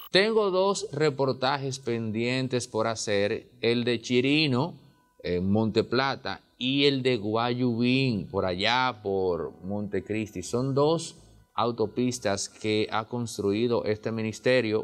Tengo dos reportajes pendientes por hacer, el de Chirino, en Monteplata, y el de Guayubín, por allá por Montecristi. Son dos autopistas que ha construido este ministerio.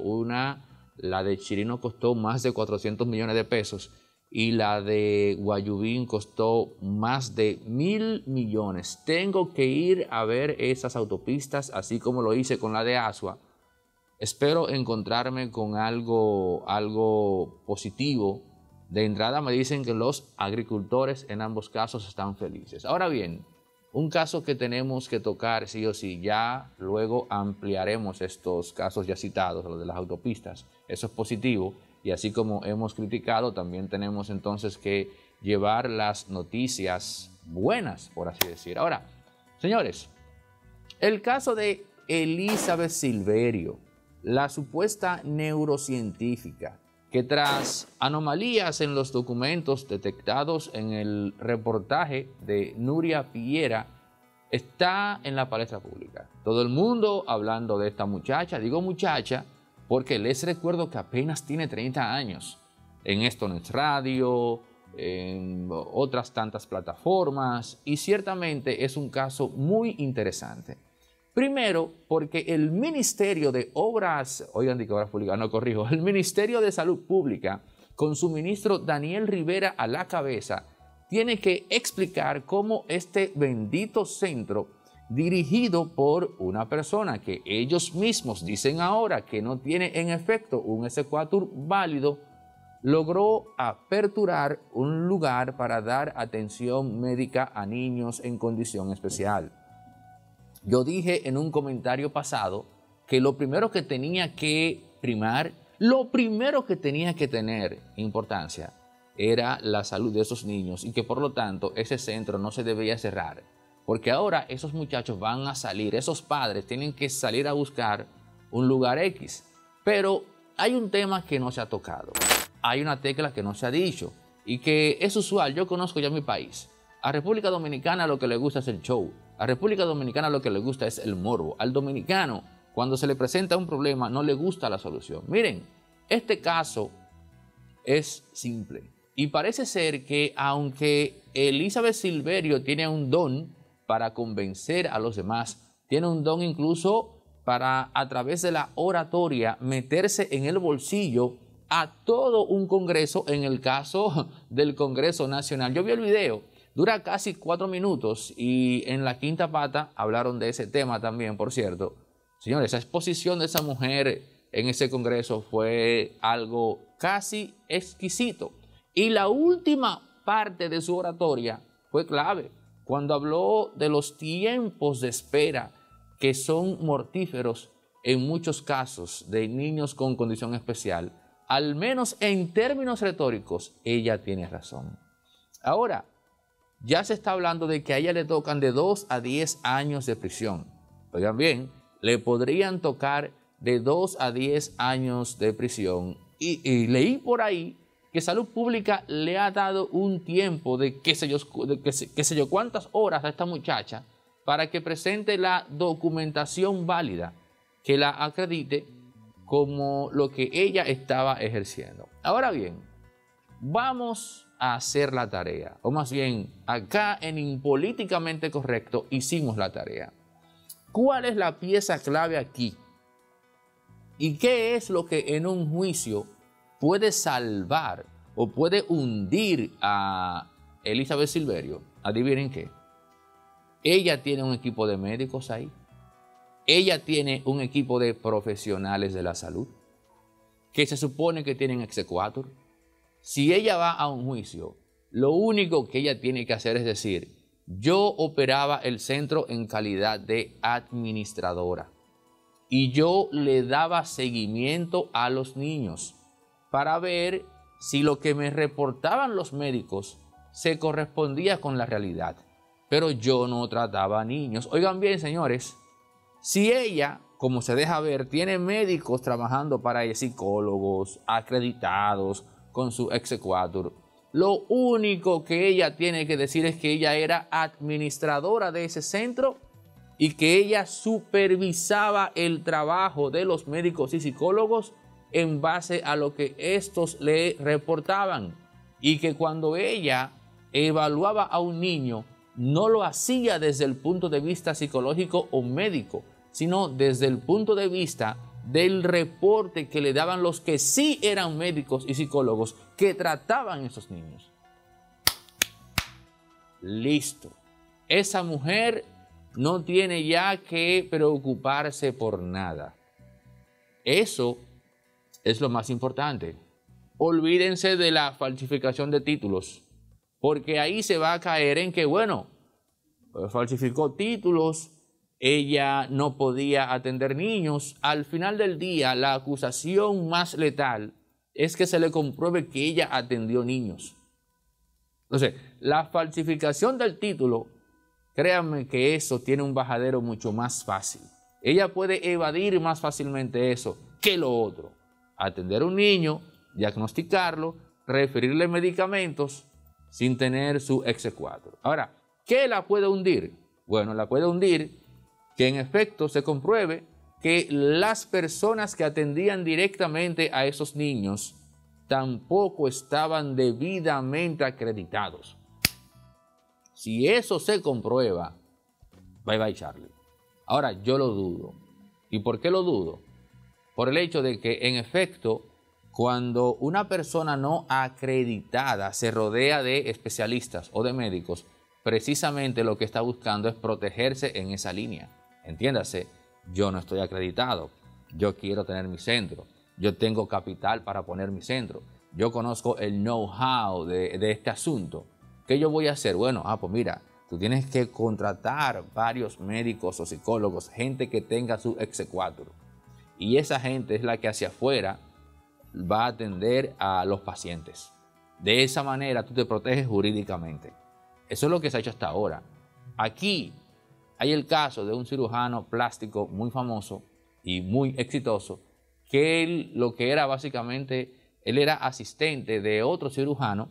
La de Chirino costó más de 400 millones de pesos y la de Guayubín costó más de 1.000 millones. Tengo que ir a ver esas autopistas, así como lo hice con la de Asua. Espero encontrarme con algo positivo. De entrada me dicen que los agricultores en ambos casos están felices. Ahora bien, un caso que tenemos que tocar sí o sí, ya luego ampliaremos estos casos ya citados, los de las autopistas. Eso es positivo y así como hemos criticado, también tenemos entonces que llevar las noticias buenas, por así decir. Ahora, señores, el caso de Elizabeth Silverio, la supuesta neurocientífica, que tras anomalías en los documentos detectados en el reportaje de Nuria Piera, está en la palestra pública. Todo el mundo hablando de esta muchacha. Digo muchacha porque les recuerdo que apenas tiene 30 años. En Esto No es Radio, en otras tantas plataformas, y ciertamente es un caso muy interesante. Primero, porque el Ministerio de Obras, oigan, de Obras Públicas, no corrijo, el Ministerio de Salud Pública, con su ministro Daniel Rivera a la cabeza, tiene que explicar cómo este bendito centro, dirigido por una persona que ellos mismos dicen ahora que no tiene en efecto un exequatur válido, logró aperturar un lugar para dar atención médica a niños en condición especial. Yo dije en un comentario pasado que lo primero que tenía que primar, lo primero que tenía que tener importancia era la salud de esos niños y que por lo tanto ese centro no se debía cerrar. Porque ahora esos muchachos van a salir, esos padres tienen que salir a buscar un lugar X. Pero hay un tema que no se ha tocado, hay una tecla que no se ha dicho y que es usual. Yo conozco ya mi país. A República Dominicana lo que le gusta es el show. A República Dominicana lo que le gusta es el morbo. Al dominicano, cuando se le presenta un problema, no le gusta la solución. Miren, este caso es simple. Y parece ser que aunque Elizabeth Silverio tiene un don para convencer a los demás, tiene un don incluso para, a través de la oratoria, meterse en el bolsillo a todo un congreso, en el caso del Congreso Nacional. Yo vi el video. Dura casi 4 minutos y en La Quinta Pata hablaron de ese tema también, por cierto. Señores, esa exposición de esa mujer en ese congreso fue algo casi exquisito. Y la última parte de su oratoria fue clave, cuando habló de los tiempos de espera que son mortíferos en muchos casos de niños con condición especial. Al menos en términos retóricos, ella tiene razón. Ahora, ya se está hablando de que a ella le tocan de 2 a 10 años de prisión. Oigan bien, le podrían tocar de 2 a 10 años de prisión. Y leí por ahí que Salud Pública le ha dado un tiempo de qué sé yo cuántas horas a esta muchacha para que presente la documentación válida que la acredite como lo que ella estaba ejerciendo. Ahora bien, vamos a hacer la tarea, o más bien, acá en Impolíticamente Correcto hicimos la tarea. ¿Cuál es la pieza clave aquí? ¿Y qué es lo que en un juicio puede salvar o puede hundir a Elizabeth Silverio? Adivinen qué. Ella tiene un equipo de médicos ahí. Ella tiene un equipo de profesionales de la salud que se supone que tienen exequatur. Si ella va a un juicio, lo único que ella tiene que hacer es decir, yo operaba el centro en calidad de administradora y yo le daba seguimiento a los niños para ver si lo que me reportaban los médicos se correspondía con la realidad. Pero yo no trataba a niños. Oigan bien, señores, si ella, como se deja ver, tiene médicos trabajando para ella, psicólogos acreditados, con su exequatur, lo único que ella tiene que decir es que ella era administradora de ese centro y que ella supervisaba el trabajo de los médicos y psicólogos en base a lo que estos le reportaban, y que cuando ella evaluaba a un niño no lo hacía desde el punto de vista psicológico o médico, sino desde el punto de vista del reporte que le daban los que sí eran médicos y psicólogos que trataban a esos niños. Listo. Esa mujer no tiene ya que preocuparse por nada. Eso es lo más importante. Olvídense de la falsificación de títulos, porque ahí se va a caer en que, bueno, falsificó títulos, ella no podía atender niños. Al final del día, la acusación más letal es que se le compruebe que ella atendió niños. Entonces, la falsificación del título, créanme que eso tiene un bajadero mucho más fácil. Ella puede evadir más fácilmente eso que lo otro. Atender a un niño, diagnosticarlo, referirle medicamentos sin tener su exequatur. Ahora, ¿qué la puede hundir? Bueno, la puede hundir que en efecto se compruebe que las personas que atendían directamente a esos niños tampoco estaban debidamente acreditados. Si eso se comprueba, bye bye Charlie. Ahora, yo lo dudo. ¿Y por qué lo dudo? Por el hecho de que, en efecto, cuando una persona no acreditada se rodea de especialistas o de médicos, precisamente lo que está buscando es protegerse en esa línea. Entiéndase, yo no estoy acreditado, yo quiero tener mi centro, yo tengo capital para poner mi centro, yo conozco el know-how de este asunto. ¿Qué yo voy a hacer? Bueno, pues mira, tú tienes que contratar varios médicos o psicólogos, gente que tenga su exequatur. Y esa gente es la que hacia afuera va a atender a los pacientes. De esa manera tú te proteges jurídicamente. Eso es lo que se ha hecho hasta ahora. Aquí hay el caso de un cirujano plástico muy famoso y muy exitoso, que él lo que era básicamente, él era asistente de otro cirujano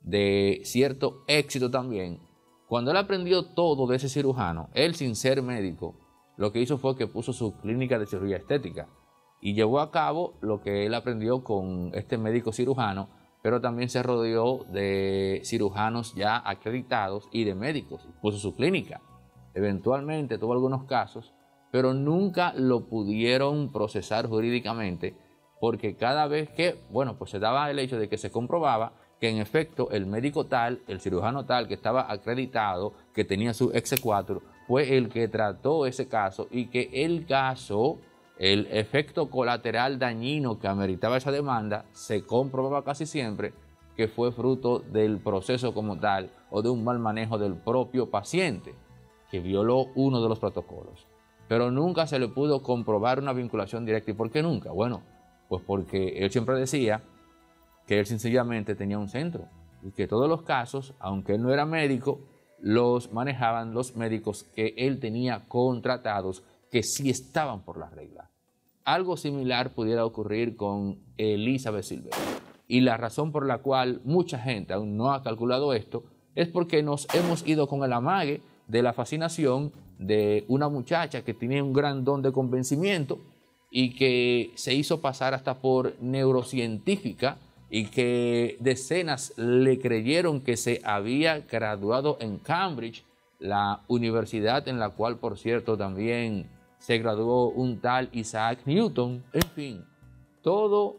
de cierto éxito también. Cuando él aprendió todo de ese cirujano, él sin ser médico, lo que hizo fue que puso su clínica de cirugía estética y llevó a cabo lo que él aprendió con este médico cirujano, pero también se rodeó de cirujanos ya acreditados y de médicos, puso su clínica. Eventualmente tuvo algunos casos, pero nunca lo pudieron procesar jurídicamente, porque cada vez que, bueno, pues se daba el hecho de que se comprobaba que en efecto el médico tal, el cirujano tal que estaba acreditado, que tenía su exequatur, fue el que trató ese caso, y que el caso, el efecto colateral dañino que ameritaba esa demanda, se comprobaba casi siempre que fue fruto del proceso como tal o de un mal manejo del propio paciente que violó uno de los protocolos. Pero nunca se le pudo comprobar una vinculación directa. ¿Y por qué nunca? Bueno, pues porque él siempre decía que él sencillamente tenía un centro y que todos los casos, aunque él no era médico, los manejaban los médicos que él tenía contratados, que sí estaban por la regla. Algo similar pudiera ocurrir con Elizabeth Silver. Y la razón por la cual mucha gente aún no ha calculado esto es porque nos hemos ido con el amague de la fascinación de una muchacha que tenía un gran don de convencimiento y que se hizo pasar hasta por neurocientífica, y que decenas le creyeron que se había graduado en Cambridge, la universidad en la cual, por cierto, también se graduó un tal Isaac Newton. En fin, todo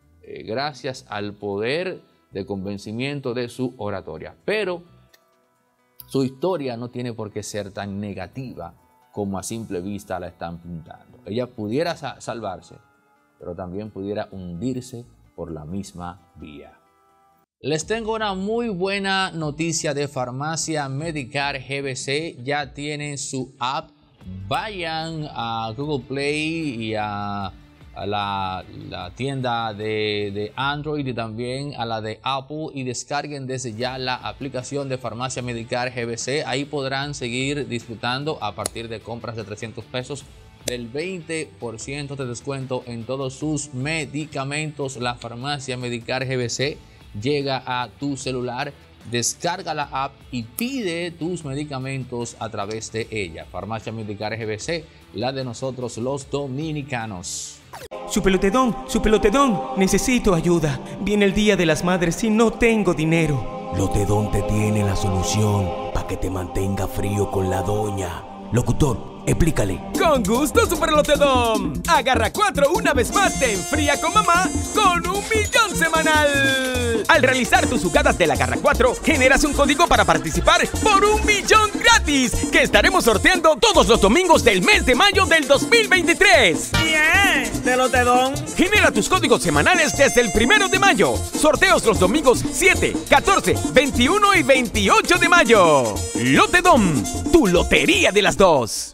gracias al poder de convencimiento de su oratoria. Pero su historia no tiene por qué ser tan negativa como a simple vista la están pintando. Ella pudiera salvarse, pero también pudiera hundirse por la misma vía. Les tengo una muy buena noticia de Farmacia Medicare GBC. Ya tienen su app. Vayan a Google Play y a la tienda de Android y también a la de Apple, y descarguen desde ya la aplicación de Farmacia Medicare GBC. Ahí podrán seguir disfrutando a partir de compras de 300 pesos del 20% de descuento en todos sus medicamentos. La Farmacia Medicare GBC llega a tu celular. Descarga la app y pide tus medicamentos a través de ella. Farmacia Medicare GBC, la de nosotros los dominicanos. su pelotedón, necesito ayuda. Viene el Día de las Madres y no tengo dinero. Lotedón te tiene la solución para que te mantenga frío con la doña. Locutor, explícale. Con gusto, Super Lotedom. Agarra 4 una vez más, te enfría con mamá con 1 millón semanal. Al realizar tus jugadas de la Agarra 4, generas un código para participar por 1 millón gratis, que estaremos sorteando todos los domingos del mes de mayo del 2023. ¡Bien! ¡De Lotedom! Genera tus códigos semanales desde el 1 de mayo. Sorteos los domingos 7, 14, 21 y 28 de mayo. Lotedom, tu lotería de las dos.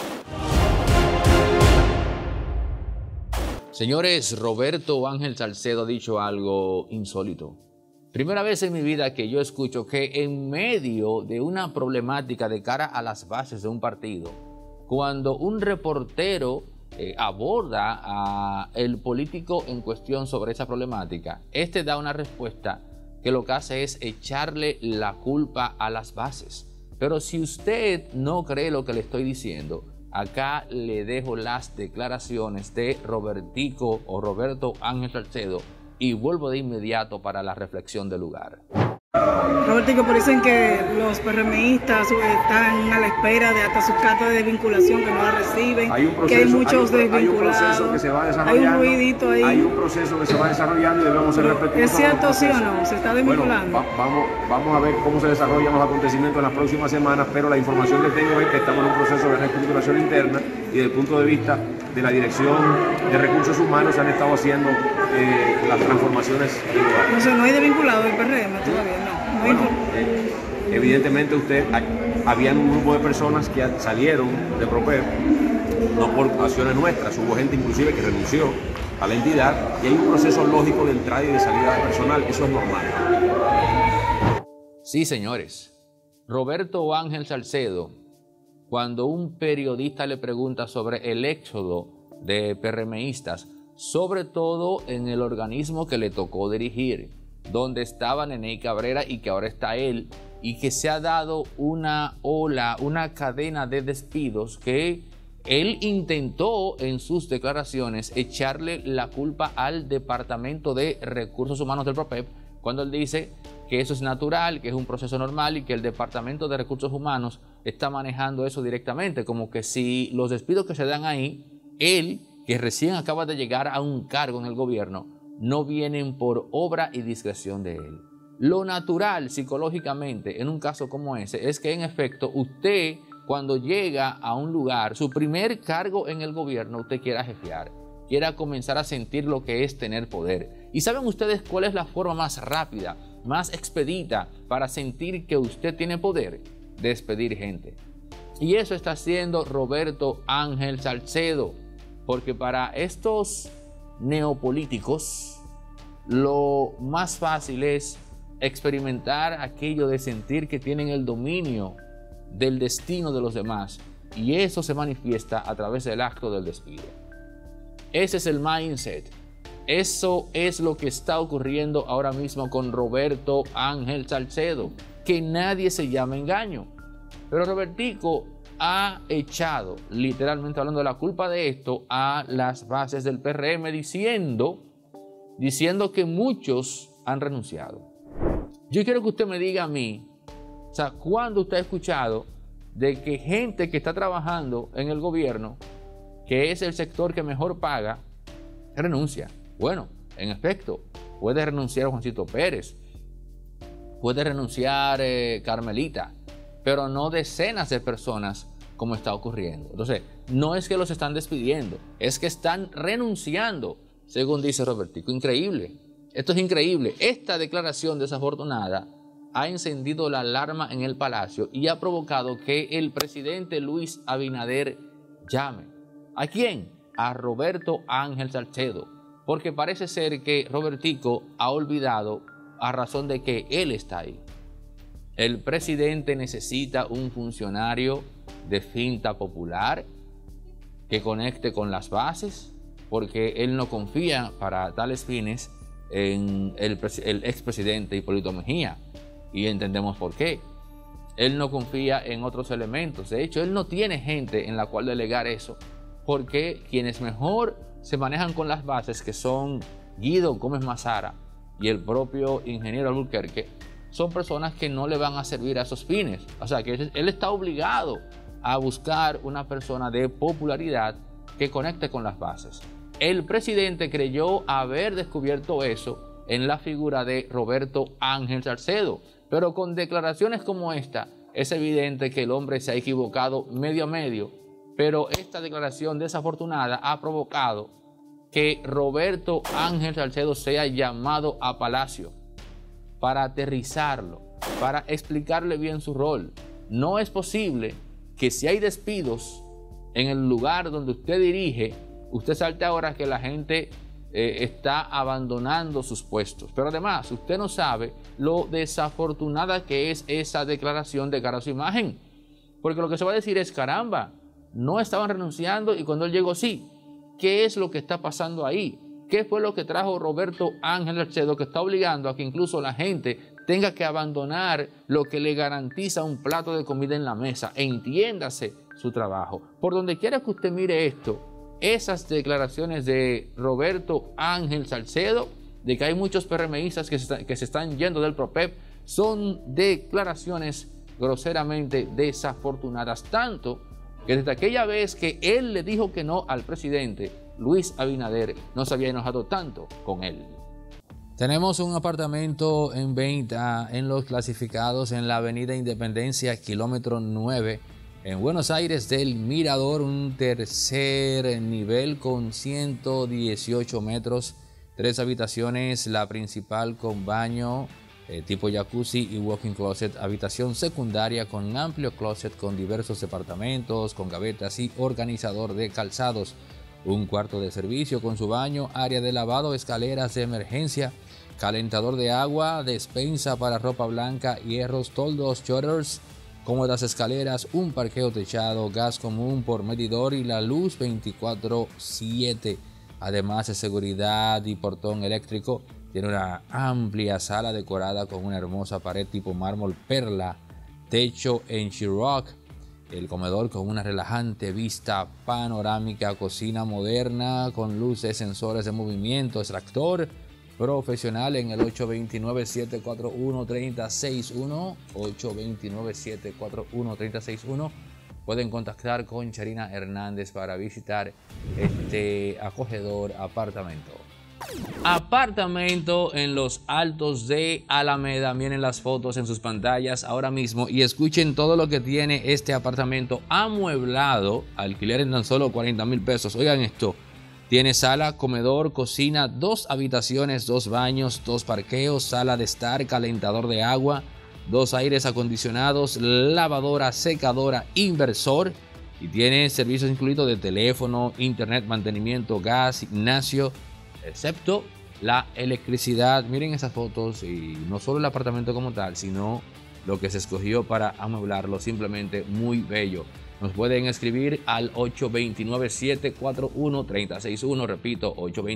Señores, Roberto Ángel Salcedo ha dicho algo insólito. Primera vez en mi vida que yo escucho que en medio de una problemática de cara a las bases de un partido, cuando un reportero aborda al político en cuestión sobre esa problemática, este da una respuesta que lo que hace es echarle la culpa a las bases. Pero si usted no cree lo que le estoy diciendo, acá le dejo las declaraciones de Robertico o Roberto Ángel Salcedo y vuelvo de inmediato para la reflexión del lugar. Robertico, pero dicen que los PRMistas están a la espera de hasta sus cartas de desvinculación que no la reciben, que hay muchos desvinculados. Hay un proceso que se va desarrollando. Hay un ruidito ahí. Hay un proceso que se va desarrollando y debemos ser respetuosos. ¿Es cierto, sí o no? ¿Se está desvinculando? Bueno, vamos a ver cómo se desarrollan los acontecimientos en las próximas semanas, pero la información que tengo es que estamos en un proceso de reestructuración interna y desde el punto de vista de la Dirección de Recursos Humanos se han estado haciendo las transformaciones del lugar. O sea, no hay desvinculado del PRM todavía, no. Bueno, evidentemente habían un grupo de personas que salieron de PROPEP, no por acciones nuestras, hubo gente inclusive que renunció a la entidad y hay un proceso lógico de entrada y de salida de personal, eso es normal. Sí, señores, Roberto Ángel Salcedo, cuando un periodista le pregunta sobre el éxodo de PRMistas, sobre todo en el organismo que le tocó dirigir, donde estaba Neney Cabrera y que ahora está él, y que se ha dado una ola, una cadena de despidos que él intentó en sus declaraciones echarle la culpa al Departamento de Recursos Humanos del PROPEP, cuando él dice que eso es natural, que es un proceso normal y que el Departamento de Recursos Humanos está manejando eso directamente, como que si los despidos que se dan ahí, él, que recién acaba de llegar a un cargo en el gobierno, no vienen por obra y discreción de él. Lo natural psicológicamente en un caso como ese es que en efecto usted cuando llega a un lugar, su primer cargo en el gobierno, usted quiera jefear, quiera comenzar a sentir lo que es tener poder. ¿Y saben ustedes cuál es la forma más rápida, más expedita para sentir que usted tiene poder? Despedir gente. Y eso está haciendo Roberto Ángel Salcedo, porque para estos neopolíticos lo más fácil es experimentar aquello de sentir que tienen el dominio del destino de los demás, y eso se manifiesta a través del acto del despido. Ese es el mindset. Eso es lo que está ocurriendo ahora mismo con Roberto Ángel Salcedo, que nadie se llama engaño. Pero Robertico ha echado, literalmente hablando, la culpa de esto a las bases del PRM, diciendo que muchos han renunciado. Yo quiero que usted me diga a mí, o sea, ¿cuándo usted ha escuchado de que gente que está trabajando en el gobierno, que es el sector que mejor paga, renuncia? Bueno, en efecto, puede renunciar Juancito Pérez, puede renunciar Carmelita, pero no decenas de personas como está ocurriendo. Entonces, no es que los están despidiendo, es que están renunciando, según dice Robertico. Increíble. Esto es increíble. Esta declaración desafortunada ha encendido la alarma en el Palacio y ha provocado que el presidente Luis Abinader llame. ¿A quién? A Roberto Ángel Salcedo, porque parece ser que Robertico ha olvidado a razón de que él está ahí. El presidente necesita un funcionario de finta popular que conecte con las bases, porque él no confía para tales fines en el expresidente Hipólito Mejía, y entendemos por qué. Él no confía en otros elementos. De hecho, él no tiene gente en la cual delegar eso, porque quienes mejor se manejan con las bases que son Guido Gómez Mazara y el propio ingeniero Alburquerque, son personas que no le van a servir a esos fines. O sea, que él está obligado a buscar una persona de popularidad que conecte con las bases. El presidente creyó haber descubierto eso en la figura de Roberto Ángel Salcedo, pero con declaraciones como esta, es evidente que el hombre se ha equivocado medio a medio, pero esta declaración desafortunada ha provocado que Roberto Ángel Salcedo sea llamado a Palacio para aterrizarlo, para explicarle bien su rol. No es posible que si hay despidos en el lugar donde usted dirige, usted salte ahora que la gente está abandonando sus puestos. Pero además, usted no sabe lo desafortunada que es esa declaración de cara a su imagen. Porque lo que se va a decir es, caramba, no estaban renunciando y cuando él llegó sí. ¿Qué es lo que está pasando ahí? ¿Qué fue lo que trajo Roberto Ángel Salcedo que está obligando a que incluso la gente tenga que abandonar lo que le garantiza un plato de comida en la mesa? Entiéndase su trabajo. Por donde quiera que usted mire esto, esas declaraciones de Roberto Ángel Salcedo, de que hay muchos PRMistas que se están yendo del PROPEP, son declaraciones groseramente desafortunadas, tanto que desde aquella vez que él le dijo que no al presidente, Luis Abinader no se había enojado tanto con él. Tenemos un apartamento en venta en los clasificados en la avenida Independencia, kilómetro 9, en Buenos Aires del Mirador, un tercer nivel con 118 metros, 3 habitaciones, la principal con baño tipo jacuzzi y walk-in closet, habitación secundaria con amplio closet con diversos departamentos, con gavetas y organizador de calzados, un cuarto de servicio con su baño, área de lavado, escaleras de emergencia, calentador de agua, despensa para ropa blanca, hierros, toldos, shutters, cómodas escaleras, un parqueo techado, gas común por medidor y la luz 24/7, además de seguridad y portón eléctrico. Tiene una amplia sala decorada con una hermosa pared tipo mármol perla, techo en Sheetrock, el comedor con una relajante vista panorámica, cocina moderna con luces, sensores de movimiento, extractor profesional en el 829-741-3061, 829-741-3061. Pueden contactar con Charina Hernández para visitar este acogedor apartamento. Apartamento en los Altos de Alameda. Miren las fotos en sus pantallas ahora mismo y escuchen todo lo que tiene este apartamento amueblado. Alquiler en tan solo 40,000 pesos. Oigan esto. Tiene sala, comedor, cocina, 2 habitaciones, 2 baños, 2 parqueos, sala de estar, calentador de agua, 2 aires acondicionados, lavadora, secadora, inversor. Y tiene servicios incluidos de teléfono, internet, mantenimiento, gas, gimnasio, excepto la electricidad. Miren esas fotos y no solo el apartamento como tal, sino lo que se escogió para amueblarlo, simplemente muy bello. Nos pueden escribir al 829-741-3061, repito,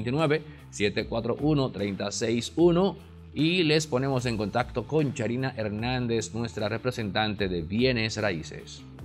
829-741-3061 y les ponemos en contacto con Charina Hernández, nuestra representante de bienes raíces.